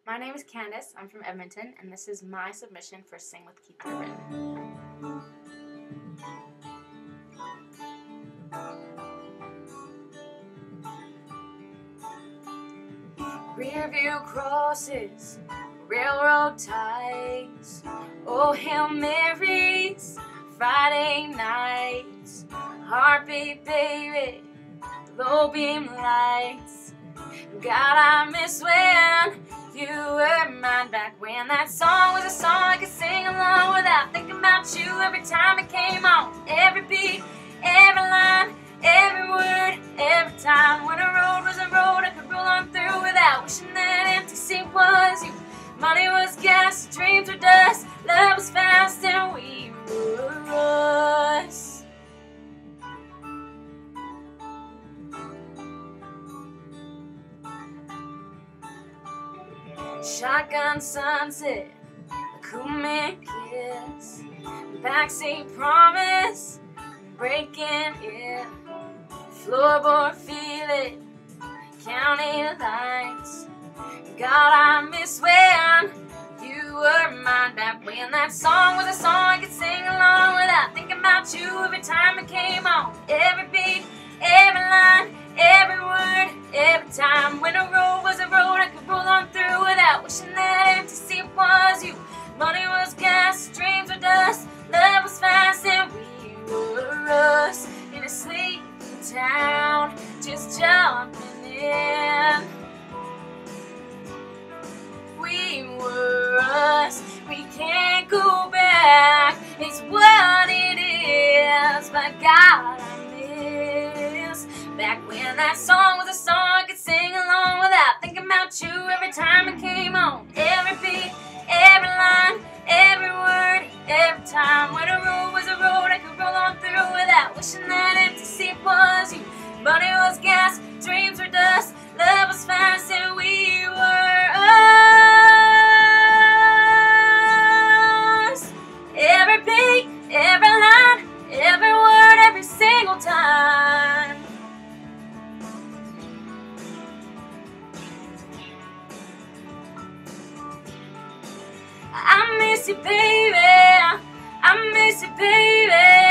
My name is Candace. I'm from Edmonton, and this is my submission for Sing with Keith Urban. Rearview crosses, railroad ties, oh Hail Marys, Friday nights, heartbeat baby, low beam lights. God, I miss when you were mine, back when that song was a song I could sing along without thinking about you every time it came on. Every beat, every line, every word, every time. When a road was a road I could roll on through without wishing that empty seat was you. Money was gas, dreams were dust, love was fast, and we were us. Shotgun sunset, a cool man kiss, backseat promise, breaking it, floorboard feeling, counting lights. God, I miss when you were mine, back when that song was a song I could sing along without thinking about you every time it came on. Every beat, every line, every word, every time. When a road was a road I could roll on through without wishing that empty seat was you. Money was gas, dreams were dust, love was fast, and we were us in a sleeping town, just jumping in. We were us, we can't go back, it's what it is, but God, I miss back when that song was a song I could sing along without thinking about you every time it came on. Every beat, every line, every word, every time. When a road was a road I could roll on through without wishing that empty seat was you. Money was gas, dreams were dust, love was fast, and we were us. Every beat, every line, every word, every single time. I miss you, baby. I miss you, baby.